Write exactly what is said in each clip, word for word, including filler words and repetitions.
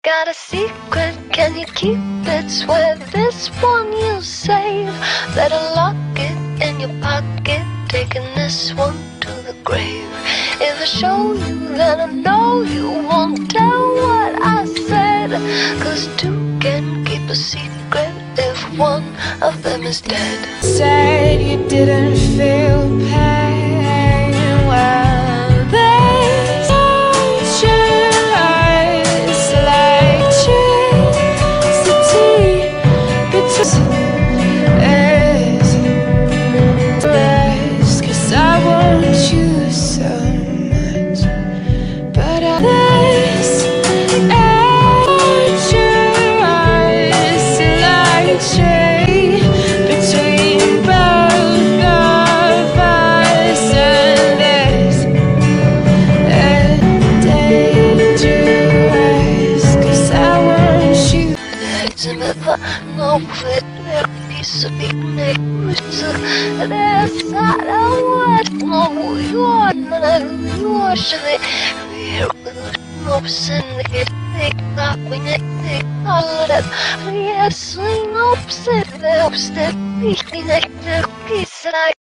got a secret, can you keep it? Swear this one you'll save. Better lock it in your pocket, taking this one to the grave. If I show you, then I know you won't tell what I said. Cause two can keep a secret if one of them is dead. Said you didn't feel pain. Well, they told your eyes like electricity between us. Cause I want you so much, but I this and your eyes like between both of us, and there's a dangerous. Cause I want you. No fit, piece of big neck. There's not a word. No, you are not who you are. Should it be no syndicate? They got we need they call it. Yes, we know sit there, step, we need the piece that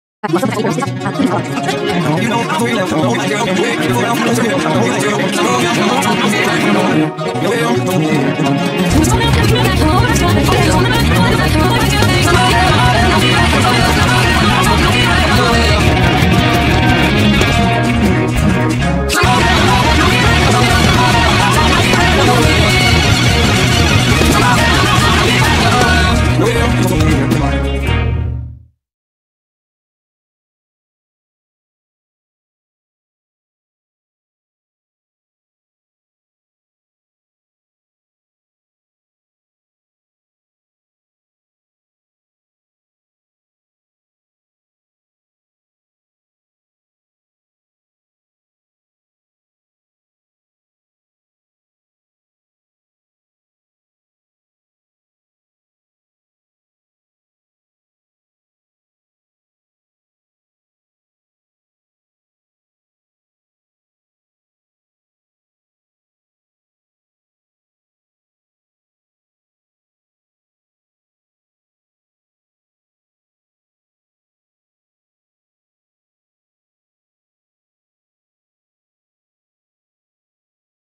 I.